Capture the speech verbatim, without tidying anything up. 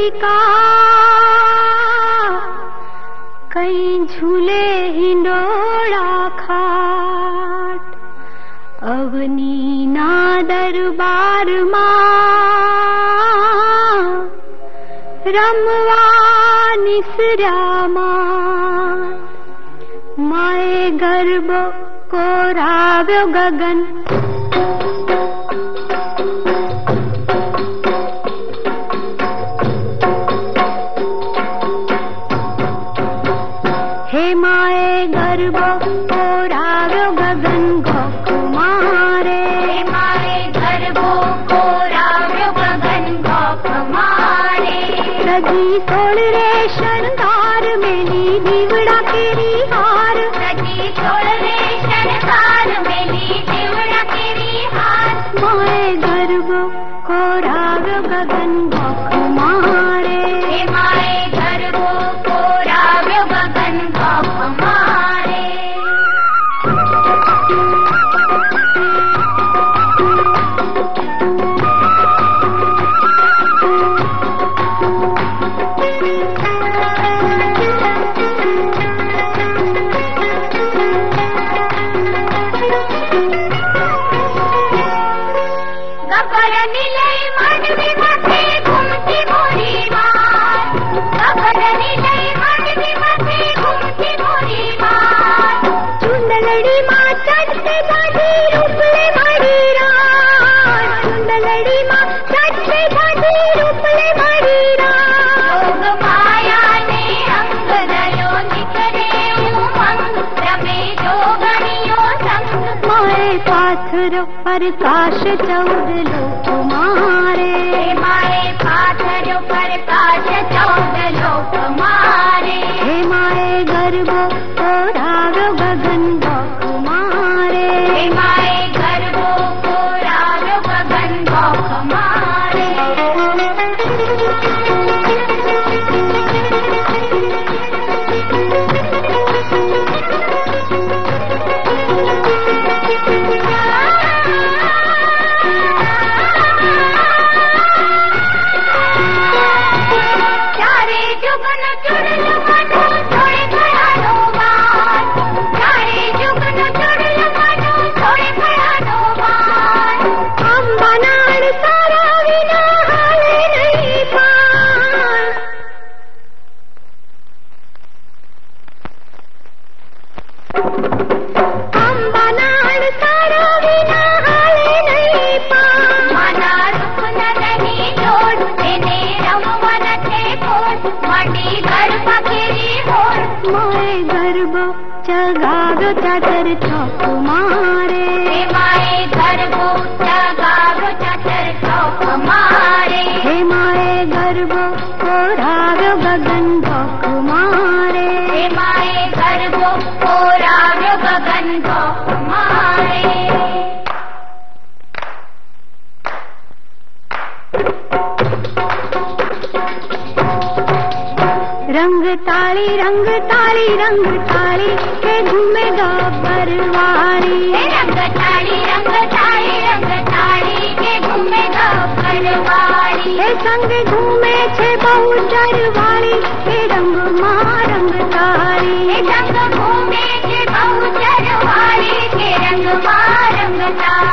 का कहीं झूले हिंडोला खाट अवनी ना दरबार मां रमवा निसरा मां माए गर्भ को राव्यो गगन हे माए गर्भ को राव्यो गगन गोख मारे हे माए गर्भ को राव्यो गगन गोख मारे सजी तोड़ रे शृंगार मेली दीवड़ा केरी हार सजी तोड़ रे शृंगार मेली दीवड़ा केरी हार माए गर्भ को राव्यो गगन गोख मारे हे माए गर्भ को राव्यो गगन गोख मारे पाथर प्रकाश चौद लोक मारे माए पाथर प्रकाश चौद लोक मारे हे माए गर्भ को राव्यो गगन गोख मारे हे माए गर्भ को राव्यो गगन गोख मारे चगाव्यो चादर चौक मारे माए गर्भ चगाव्यो चादर चौक मारे हे माए गर्भ को राव्यो गगन गोख मारे हे माए गर्भ को राव्यो गगन गोख मारे रंग ताली रंग ताली रंग ताली के घूमे गब्बर वाली रंग ताली रंग ताली रंग ताली के घूमे गब्बर वाली हे संग घूमे छे बहुचर वाली के रंग मा रंग ताली हे संग घूमे छे बहुचर वाली के रंग मा रंग ताली